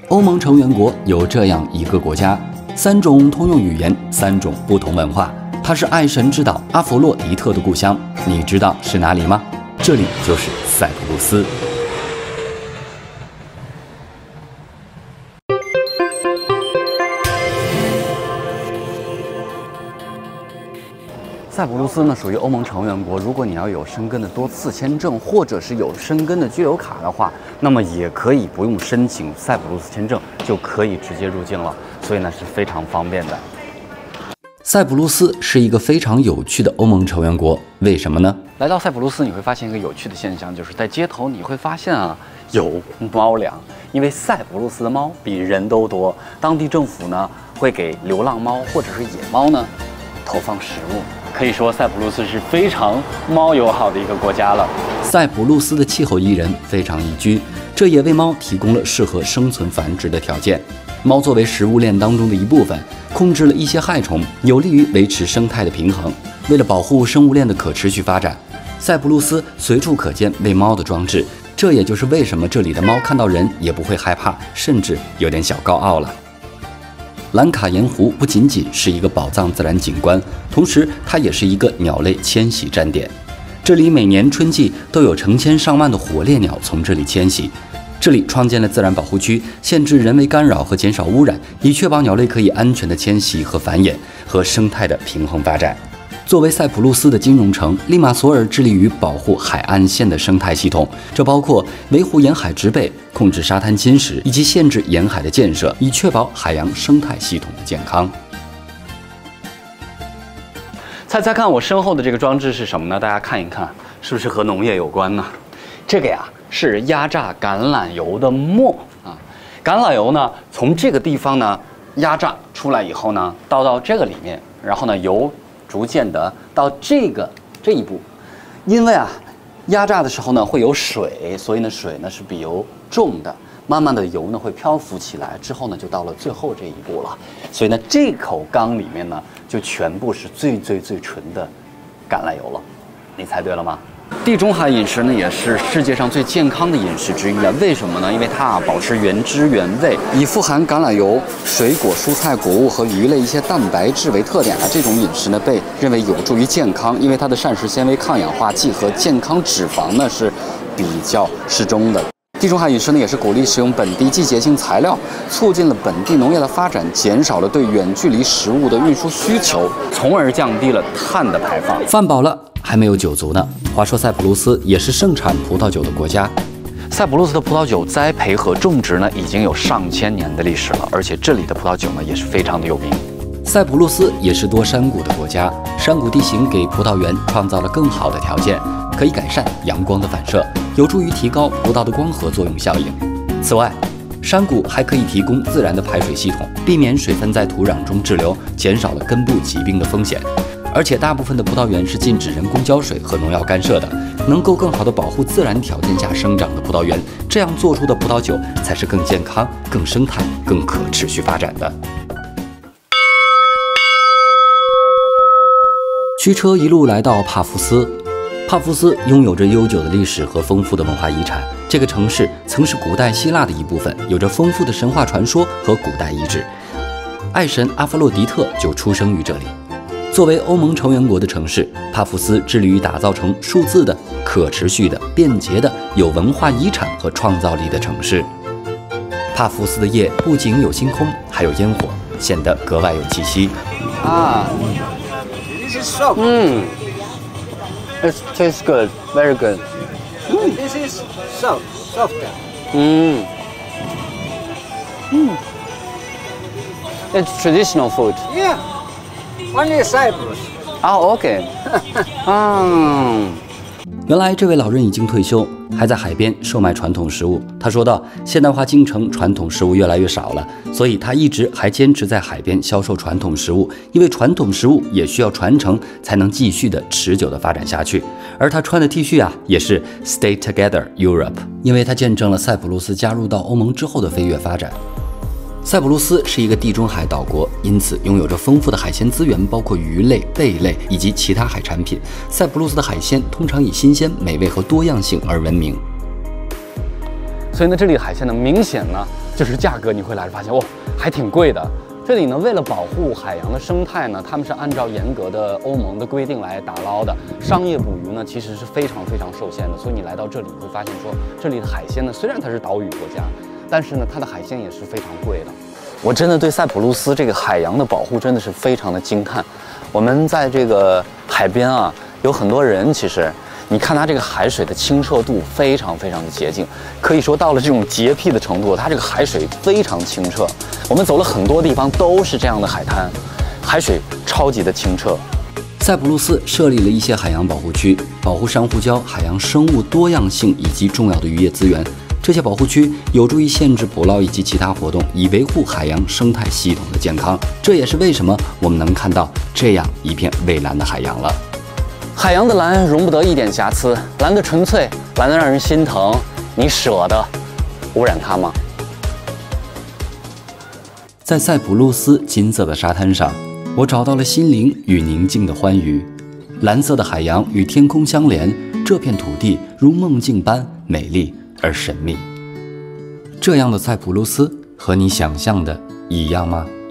欧盟成员国有这样一个国家，3种通用语言，3种不同文化。它是爱神之岛阿佛洛狄特的故乡，你知道是哪里吗？这里就是塞浦路斯。塞浦路斯呢属于欧盟成员国，如果你要有申根的多次签证，或者是有申根的居留卡的话，那么也可以不用申请塞浦路斯签证，就可以直接入境了，所以呢是非常方便的。塞浦路斯是一个非常有趣的欧盟成员国，为什么呢？来到塞浦路斯，你会发现一个有趣的现象，就是在街头你会发现有猫粮，因为塞浦路斯的猫比人都多，当地政府呢会给流浪猫或者是野猫呢投放食物。可以说，塞浦路斯是非常猫友好的一个国家了。塞浦路斯的气候宜人，非常宜居，这也为猫提供了适合生存繁殖的条件。猫作为食物链当中的一部分，控制了一些害虫，有利于维持生态的平衡。为了保护生物链的可持续发展，塞浦路斯随处可见喂猫的装置，这也就是为什么这里的猫看到人也不会害怕，甚至有点小高傲了。兰卡盐湖不仅仅是一个宝藏自然景观，同时它也是一个鸟类迁徙站点。这里每年春季都有成千上万的火烈鸟从这里迁徙。这里创建了自然保护区，限制人为干扰和减少污染，以确保鸟类可以安全的迁徙和繁衍，和生态的平衡发展。作为塞浦路斯的金融城，利马索尔致力于保护海岸线的生态系统，这包括维护沿海植被、控制沙滩侵蚀以及限制沿海的建设，以确保海洋生态系统的健康。猜猜看，我身后的这个装置是什么呢？大家看一看，是不是和农业有关呢？这个呀是压榨橄榄油的磨啊。橄榄油呢，从这个地方呢压榨出来以后呢，倒到这个里面，然后呢油逐渐的到这一步，因为压榨的时候呢会有水，所以呢水呢是比油重的，慢慢的油呢会漂浮起来，之后呢就到了最后这一步了。所以呢这口缸里面呢就全部是最纯的橄榄油了。你猜对了吗？地中海饮食呢也是世界上最健康的饮食之一了。为什么呢？因为它保持原汁原味，以富含橄榄油、水果、蔬菜、果物和鱼类一些蛋白质为特点的这种饮食呢，被认为有助于健康，因为它的膳食纤维、抗氧化剂和健康脂肪呢是比较适中的。地中海饮食呢也是鼓励使用本地季节性材料，促进了本地农业的发展，减少了对远距离食物的运输需求，从而降低了碳的排放。饭饱了还没有酒足呢。话说塞浦路斯也是盛产葡萄酒的国家，塞浦路斯的葡萄酒栽培和种植呢已经有上千年的历史了，而且这里的葡萄酒呢也是非常的有名。塞浦路斯也是多山谷的国家，山谷地形给葡萄园创造了更好的条件，可以改善阳光的反射，有助于提高葡萄的光合作用效应。此外，山谷还可以提供自然的排水系统，避免水分在土壤中滞留，减少了根部疾病的风险。而且大部分的葡萄园是禁止人工浇水和农药干涉的，能够更好地保护自然条件下生长的葡萄园，这样做出的葡萄酒才是更健康、更生态、更可持续发展的。驱车一路来到帕夫斯，帕夫斯拥有着悠久的历史和丰富的文化遗产。这个城市曾是古代希腊的一部分，有着丰富的神话传说和古代遗址。爱神阿弗洛狄特就出生于这里。作为欧盟成员国的城市，帕夫斯致力于打造成数字的、可持续的、便捷的、有文化遗产和创造力的城市。帕夫斯的夜不仅有星空，还有烟火，显得格外有气息。 This is soft. It tastes good, very good. This is softer. It's traditional food. Yeah. Only Cyprus. OK. 原来这位老人已经退休，还在海边售卖传统食物。他说道：“现代化进程，传统食物越来越少了，所以他一直还坚持在海边销售传统食物，因为传统食物也需要传承，才能继续的持久的发展下去。”而他穿的 T 恤也是 Stay Together Europe， 因为他见证了塞浦路斯加入到欧盟之后的飞跃发展。塞浦路斯是一个地中海岛国，因此拥有着丰富的海鲜资源，包括鱼类、贝类以及其他海产品。塞浦路斯的海鲜通常以新鲜、美味和多样性而闻名。所以呢，这里海鲜呢明显呢就是价格你会来发现，哇，还挺贵的。这里呢，为了保护海洋的生态呢，他们是按照严格的欧盟的规定来打捞的。商业捕鱼呢，其实是非常受限的。所以你来到这里，你会发现说，这里的海鲜呢，虽然它是岛屿国家，但是呢，它的海鲜也是非常贵的。我真的对塞浦路斯这个海洋的保护真的是非常的惊叹。我们在这个海边啊，有很多人，其实你看它这个海水的清澈度非常的洁净，可以说到了这种洁癖的程度，它这个海水非常清澈。我们走了很多地方都是这样的海滩，海水超级的清澈。 塞浦路斯设立了一些海洋保护区，保护珊瑚礁、海洋生物多样性以及重要的渔业资源。这些保护区有助于限制捕捞以及其他活动，以维护海洋生态系统的健康。这也是为什么我们能看到这样一片蔚蓝的海洋了。 海洋的蓝容不得一点瑕疵，蓝的纯粹，蓝的让人心疼。你舍得污染它吗？ 在塞浦路斯金色的沙滩上，我找到了心灵与宁静的欢愉。蓝色的海洋与天空相连，这片土地如梦境般美丽而神秘。这样的塞浦路斯和你想象的一样吗？